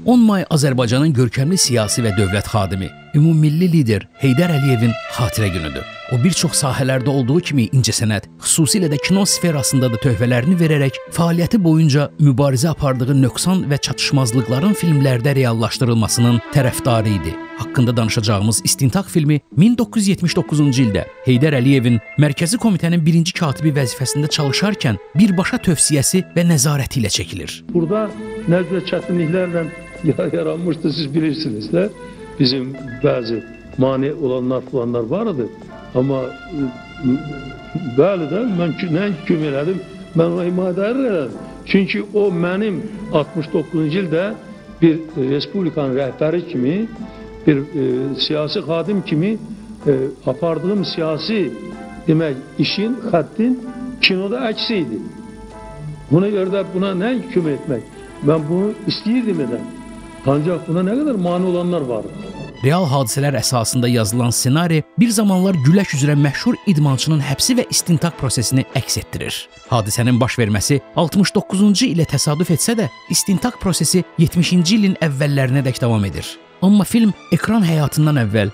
10 may Azərbaycanın görkəmli siyasi və dövlət xadimi, ümummilli lider Heydər Əliyevin xatirə günüdür. O bir çox sahələrdə olduğu kimi incəsənət, xüsusilə də kino sferasında da töhfələrini verərək fəaliyyəti boyunca mübarizə apardığı nöqsan və çatışmazlıqların filmlərdə reallaşdırılmasının tərəfdarı idi. Haqqında danışacağımız İstintaq filmi 1979-cu ildə Heydər Əliyevin Mərkəzi Komitənin birinci katibi vəzifəsində çalışarkən birbaşa tövsiyəsi və nəzarəti ilə çəkilir. Burada nə cür çətinliklərlə yaranmışdı, siz bilirsiniz də. Bizim bəzi mane olanlar falanlar vardı. Amma bəli də, mən nə hüküm elədim, mən o himayədar elədim. Çünki o mənim 69-cu ildə bir respublikanın rəhbəri kimi, bir siyasi xadim kimi apardığım siyasi demək, işin, xəttin kinoda əksi idi. Buna görə də buna nə hüküm etmək? Mən bunu istəyirdim edən. Ancaq buna nə qədər mane olanlar var. Real hadisələr əsasında yazılan ssenari bir zamanlar Gülək üzrə məşhur idmançının həbsi və istintaq prosesini əks etdirir. Hadisənin baş verməsi 69-cu ilə təsadüf etsə də, istintaq prosesi 70-ci ilin əvvəllərinədək davam edir. Amma film ekran həyatından əvvəl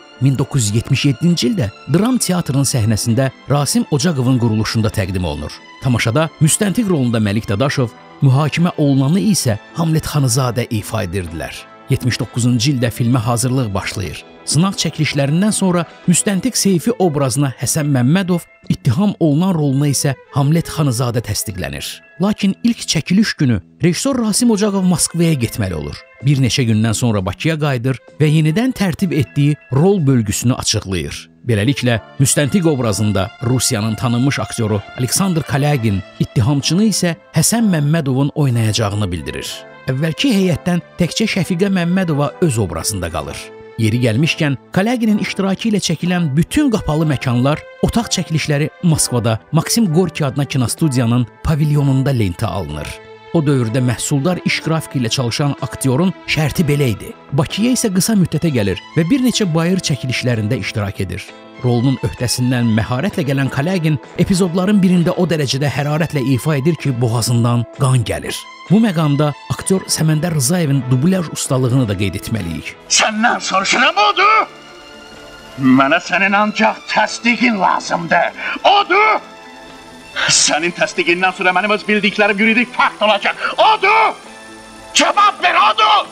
1977-ci ildə Dram Teatrının səhnəsində Rasim Ocaqovun quruluşunda təqdim olunur. Tamaşada müstəntiq rolunda Məlik Dadaşov, mühakimə olunanı isə Hamlet Xanızadə ifa edirdilər. 79-cu ildə filmə hazırlıq başlayır. Sınaq çəkilişlərindən sonra müstəntiq Seyfi obrazına Həsən Məmmədov, ittiham olunan roluna isə Hamlet Xanızadə təsdiqlənir. Lakin ilk çəkiliş günü rejissor Rasim Ocaqov Moskvaya getməli olur. Bir neçə gündən sonra Bakıya qayıdır və yenidən tərtib etdiyi rol bölgüsünü açıqlayır. Beləliklə, müstəntiq obrazında Rusiyanın tanınmış aktyoru Aleksandr Kalyagin, ittihamçını isə Həsən Məmmədovun oynayacağını bildirir. Əvvəlki heyətdən təkcə Şəfiqə Məmmədova öz obrazında qalır. Yeri gəlmişkən, Kalyaginin iştirakı ilə çəkilən bütün qapalı məkanlar, otaq çəkilişləri Moskvada Maksim Gorki adına kinostudiyanın pavilyonunda lentə alınır. O dövrdə məhsuldar iş qrafiki ilə çalışan aktyorun şərti belə idi. Bakıya isə qısa müddətə gəlir və bir neçə bayır çəkilişlərində iştirak edir. Rolunun öhdəsindən məharətlə gələn Kalyagin epizodların birində o dərəcədə hərarətlə ifa edir ki, boğazından qan gəlir. Bu məqamda aktyor Səməndər Rızayevin dublyaj ustalığını da qeyd etməliyik. Səndən soruşuram odur? Mənə sənin ancaq təsdiqin lazımdır. Odur! Sənin təsdiqindən sonra mənim öz bildiklərim yuridik fakt olacaq. Odur! Cavab ver, odur!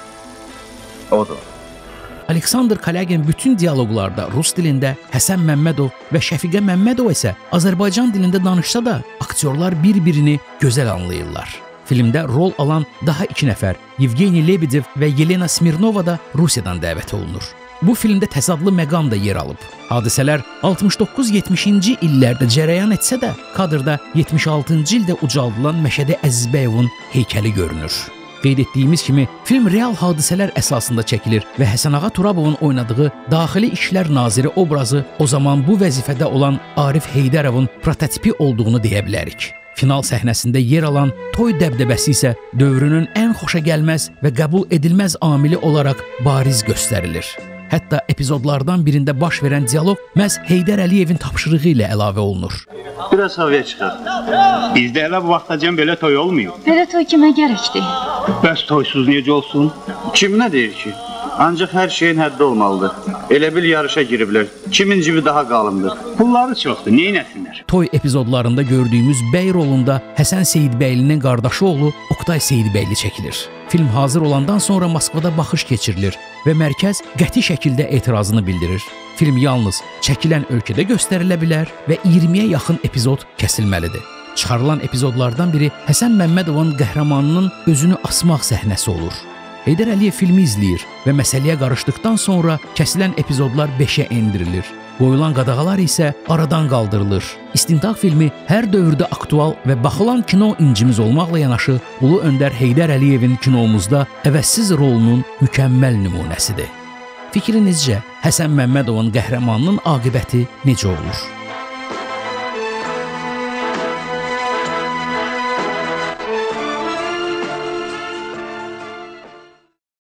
Odur. Aleksandr Kalyagin bütün dialoqlarda rus dilində, Həsən Məmmədov və Şəfiqə Məmmədov isə Azərbaycan dilində danışsa da, aktyorlar bir-birini gözəl anlayırlar. Filmdə rol alan daha 2 nəfər, Yevgeniy Lebedev və Yelena Smirnova da Rusiyadan dəvət olunur. Bu filmdə təsadlı məqam da yer alıb. Hadisələr 69-70-ci illərdə cərəyan etsə də, kadrda 76-cı ildə ucaldılan Məşədi Əzizbəyovun heykəli görünür. Qeyd etdiyimiz kimi, film real hadisələr əsasında çəkilir və Həsənağa Turabovun oynadığı Daxili İşlər Naziri obrazı o zaman bu vəzifədə olan Arif Heydərovun prototipi olduğunu deyə bilərik. Final səhnəsində yer alan toy dəbdəbəsi isə dövrünün ən xoşagəlməz və qəbul edilməz amili olaraq bariz göstərilir. Hətta epizodlardan birində baş verən dialoq məhz Heydər Əliyevin tapşırığı ilə əlavə olunur. Biraz havaya çıxar. Bizdə elə bu vaxtacan belə toy olmuyor. Belə toy kimə gərəkdir? Bəs toysuz necə olsun? Kim nə deyir ki? Ancaq hər şeyin həddi olmalıdır. Elə bil yarışa giriblər. Kimin cibi daha qalındır? Pulları çoxdur, neynəsinlər? Toy epizodlarında gördüyümüz bəy rolunda Həsən Seyidbəylinin qardaşı oğlu Oktay Seyidbəyli çəkilir. Film hazır olandan sonra Moskvada baxış keçirilir və mərkəz qəti şəkildə etirazını bildirir. Film yalnız çəkilən ölkədə göstərilə bilər və 20-yə yaxın epizod kəsilməlidir. Çıxarılan epizodlardan biri Həsən Məmmədovun qəhrəmanının özünü asmaq səhnəsi olur. Heydər Əliyev filmi izləyir və məsələyə qarışdıqdan sonra kəsilən epizodlar 5-ə endirilir. Qoyulan qadağalar isə aradan qaldırılır. İstintaq filmi hər dövrdə aktual və baxılan kino incimiz olmaqla yanaşı, Ulu Öndər Heydər Əliyevin kinomuzda əvəzsiz rolunun mükəmməl nümunəsidir. Fikrinizcə, Həsən Məmmədovun qəhrəmanının aqibəti necə olur?